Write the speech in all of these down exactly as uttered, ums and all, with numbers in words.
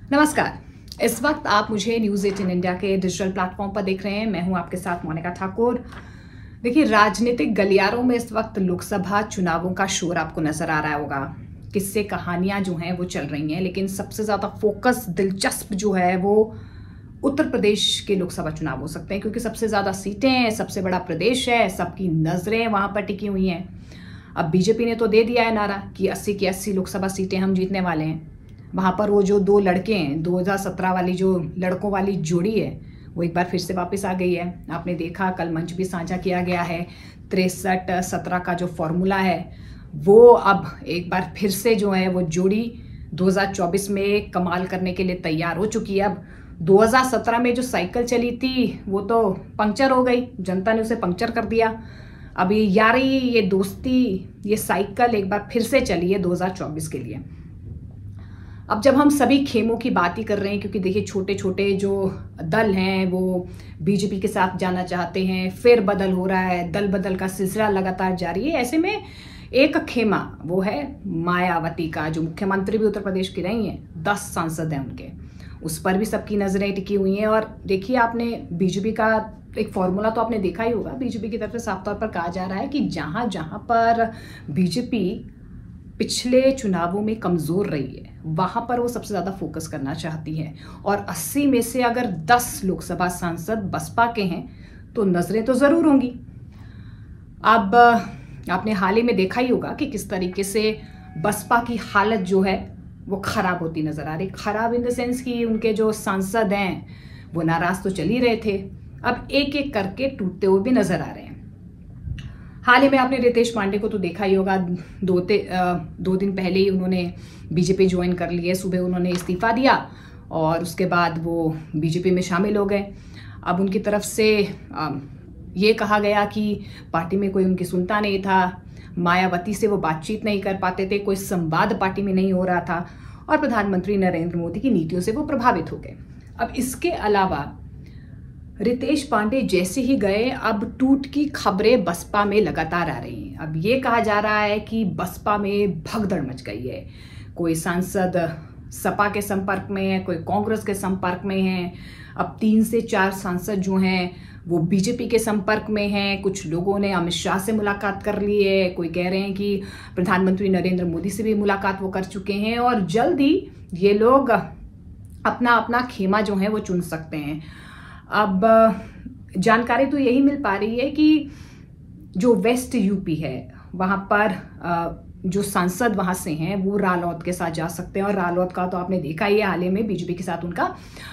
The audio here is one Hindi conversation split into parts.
नमस्कार। इस वक्त आप मुझे न्यूज़ एटीन इंडिया के डिजिटल प्लेटफॉर्म पर देख रहे हैं। मैं हूं आपके साथ मोनिका ठाकुर। देखिए, राजनीतिक गलियारों में इस वक्त लोकसभा चुनावों का शोर आपको नजर आ रहा होगा। किस्से कहानियां जो हैं वो चल रही हैं, लेकिन सबसे ज़्यादा फोकस दिलचस्प जो है वो उत्तर प्रदेश के लोकसभा चुनाव हो सकते हैं, क्योंकि सबसे ज़्यादा सीटें हैं, सबसे बड़ा प्रदेश है, सबकी नज़रें वहाँ पर टिकी हुई हैं। अब बीजेपी ने तो दे दिया है नारा कि अस्सी की अस्सी लोकसभा सीटें हम जीतने वाले हैं। वहाँ पर वो जो दो लड़के हैं, दो हज़ार सत्रह वाली जो लड़कों वाली जोड़ी है, वो एक बार फिर से वापस आ गई है। आपने देखा, कल मंच भी साझा किया गया है। तिरसठ सत्रह का जो फॉर्मूला है वो अब एक बार फिर से जो है वो जोड़ी दो हज़ार चौबीस में कमाल करने के लिए तैयार हो चुकी है। अब दो हज़ार सत्रह में जो साइकिल चली थी वो तो पंक्चर हो गई, जनता ने उसे पंक्चर कर दिया। अभी यारी, ये दोस्ती, ये साइकिल एक बार फिर से चली है दो हज़ार चौबीस के लिए। अब जब हम सभी खेमों की बात ही कर रहे हैं, क्योंकि देखिए छोटे छोटे जो दल हैं वो बीजेपी के साथ जाना चाहते हैं, फिर बदल हो रहा है, दल बदल का सिलसिला लगातार जारी है। ऐसे में एक खेमा वो है मायावती का, जो मुख्यमंत्री भी उत्तर प्रदेश की रही हैं, दस सांसद हैं उनके, उस पर भी सबकी नजरें टिकी हुई हैं। और देखिए, आपने बीजेपी का एक फॉर्मूला तो आपने देखा ही होगा। बीजेपी की तरफ से साफ तौर पर कहा जा रहा है कि जहां जहां पर बीजेपी पिछले चुनावों में कमजोर रही है वहां पर वो सबसे ज्यादा फोकस करना चाहती है। और अस्सी में से अगर दस लोकसभा सांसद बसपा के हैं तो नजरें तो जरूर होंगी। अब आपने हाल ही में देखा ही होगा कि किस तरीके से बसपा की हालत जो है वो खराब होती नजर आ रही। खराब इन द सेंस कि उनके जो सांसद हैं वो नाराज तो चल ही रहे थे, अब एक एक करके टूटते हुए भी नजर आ रहे हैं। हाल ही में आपने रितेश पांडे को तो देखा ही होगा। दो ते, दो दिन पहले ही उन्होंने बीजेपी ज्वाइन कर ली है। सुबह उन्होंने इस्तीफा दिया और उसके बाद वो बीजेपी में शामिल हो गए। अब उनकी तरफ से ये कहा गया कि पार्टी में कोई उनकी सुनता नहीं था, मायावती से वो बातचीत नहीं कर पाते थे, कोई संवाद पार्टी में नहीं हो रहा था और प्रधानमंत्री नरेंद्र मोदी की नीतियों से वो प्रभावित हो गए। अब इसके अलावा रितेश पांडे जैसे ही गए, अब टूट की खबरें बसपा में लगातार आ रही हैं। अब ये कहा जा रहा है कि बसपा में भगदड़ मच गई है। कोई सांसद सपा के संपर्क में है, कोई कांग्रेस के संपर्क में है। अब तीन से चार सांसद जो हैं वो बीजेपी के संपर्क में हैं। कुछ लोगों ने अमित शाह से मुलाकात कर ली है, कोई कह रहे हैं कि प्रधानमंत्री नरेंद्र मोदी से भी मुलाकात वो कर चुके हैं और जल्द ही ये लोग अपना अपना खेमा जो है वो चुन सकते हैं। अब जानकारी तो यही मिल पा रही है कि जो वेस्ट यूपी है वहाँ पर जो सांसद वहाँ से हैं वो रालोद के साथ जा सकते हैं। और रालोद का तो आपने देखा ही है, हाल ही में बीजेपी के साथ उनका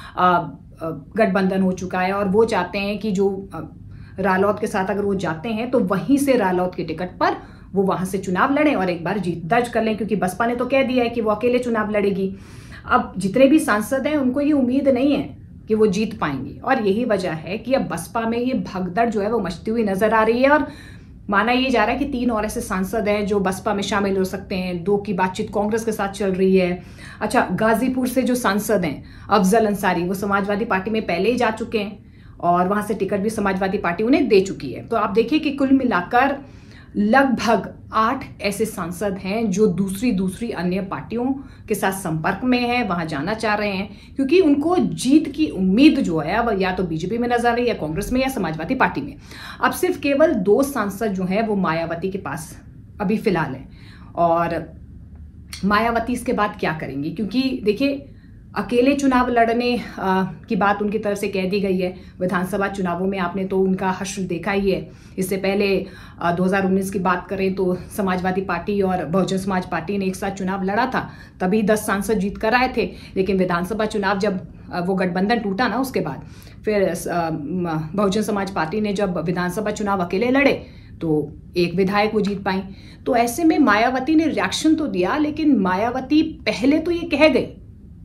गठबंधन हो चुका है और वो चाहते हैं कि जो रालोद के साथ अगर वो जाते हैं तो वहीं से रालोद के टिकट पर वो वहाँ से चुनाव लड़ें और एक बार जीत दर्ज कर लें, क्योंकि बसपा ने तो कह दिया है कि वो अकेले चुनाव लड़ेगी। अब जितने भी सांसद हैं उनको ये उम्मीद नहीं है कि वो जीत पाएंगी और यही वजह है कि अब बसपा में ये भगदड़ जो है वो मचती हुई नजर आ रही है। और माना ये जा रहा है कि तीन और ऐसे सांसद हैं जो बसपा में शामिल हो सकते हैं। दो की बातचीत कांग्रेस के साथ चल रही है। अच्छा, गाजीपुर से जो सांसद हैं अफजल अंसारी, वो समाजवादी पार्टी में पहले ही जा चुके हैं और वहां से टिकट भी समाजवादी पार्टी उन्हें दे चुकी है। तो आप देखिए कि कुल मिलाकर लगभग आठ ऐसे सांसद हैं जो दूसरी दूसरी अन्य पार्टियों के साथ संपर्क में हैं, वहां जाना चाह रहे हैं, क्योंकि उनको जीत की उम्मीद जो है वह या तो बीजेपी में नजर आ रही है, या कांग्रेस में, या समाजवादी पार्टी में। अब सिर्फ केवल दो सांसद जो हैं वो मायावती के पास अभी फिलहाल है और मायावती इसके बाद क्या करेंगी, क्योंकि देखिए अकेले चुनाव लड़ने आ, की बात उनकी तरफ से कह दी गई है। विधानसभा चुनावों में आपने तो उनका हश्र देखा ही है। इससे पहले आ, दो हज़ार उन्नीस की बात करें तो समाजवादी पार्टी और बहुजन समाज पार्टी ने एक साथ चुनाव लड़ा था, तभी दस सांसद जीत कर आए थे। लेकिन विधानसभा चुनाव जब आ, वो गठबंधन टूटा ना, उसके बाद फिर बहुजन समाज पार्टी ने जब विधानसभा चुनाव अकेले लड़े तो एक विधायक वो जीत पाई। तो ऐसे में मायावती ने रिएक्शन तो दिया, लेकिन मायावती पहले तो ये कह गई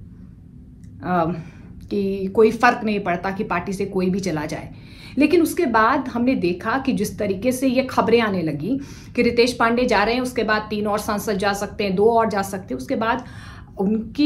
कि कोई फर्क नहीं पड़ता कि पार्टी से कोई भी चला जाए। लेकिन उसके बाद हमने देखा कि जिस तरीके से ये खबरें आने लगी कि रितेश पांडे जा रहे हैं, उसके बाद तीन और सांसद जा सकते हैं, दो और जा सकते हैं, उसके बाद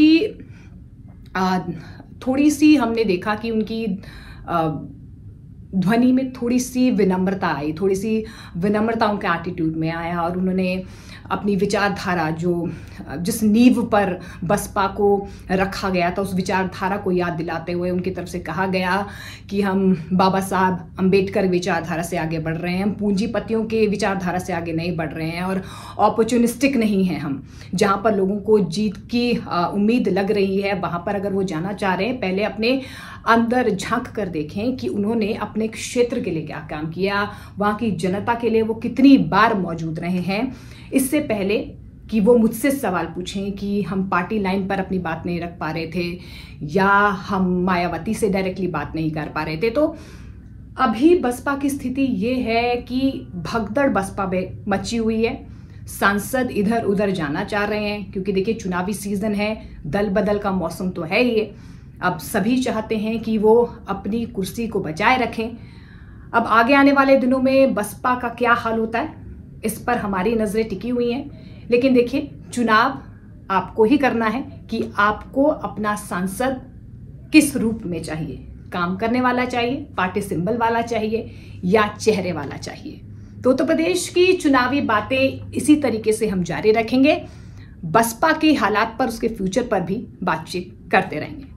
उनकी आ, थोड़ी सी हमने देखा कि उनकी आ, ध्वनि में थोड़ी सी विनम्रता आई, थोड़ी सी विनम्रता उनके एटीट्यूड में आया और उन्होंने अपनी विचारधारा जो जिस नींव पर बसपा को रखा गया था उस विचारधारा को याद दिलाते हुए उनकी तरफ से कहा गया कि हम बाबा साहब अम्बेडकर विचारधारा से आगे बढ़ रहे हैं, हम पूंजीपतियों के विचारधारा से आगे नहीं बढ़ रहे हैं और अपॉर्चुनिस्टिक नहीं हैं हम। जहाँ पर लोगों को जीत की उम्मीद लग रही है वहाँ पर अगर वो जाना चाह रहे हैं, पहले अपने अंदर झांक कर देखें कि उन्होंने अपने क्षेत्र के लिए क्या काम किया, वहाँ की जनता के लिए वो कितनी बार मौजूद रहे हैं। इससे पहले कि वो मुझसे सवाल पूछें कि हम पार्टी लाइन पर अपनी बात नहीं रख पा रहे थे या हम मायावती से डायरेक्टली बात नहीं कर पा रहे थे, तो अभी बसपा की स्थिति ये है कि भगदड़ बसपा में मची हुई है। सांसद इधर उधर जाना चाह रहे हैं क्योंकि देखिए चुनावी सीजन है, दल बदल का मौसम तो है ही। अब सभी चाहते हैं कि वो अपनी कुर्सी को बचाए रखें। अब आगे आने वाले दिनों में बसपा का क्या हाल होता है इस पर हमारी नजरें टिकी हुई हैं। लेकिन देखिए चुनाव आपको ही करना है कि आपको अपना सांसद किस रूप में चाहिए, काम करने वाला चाहिए, पार्टी सिंबल वाला चाहिए या चेहरे वाला चाहिए। तो उत्तर प्रदेश की चुनावी बातें इसी तरीके से हम जारी रखेंगे। बसपा के हालात पर, उसके फ्यूचर पर भी बातचीत करते रहेंगे।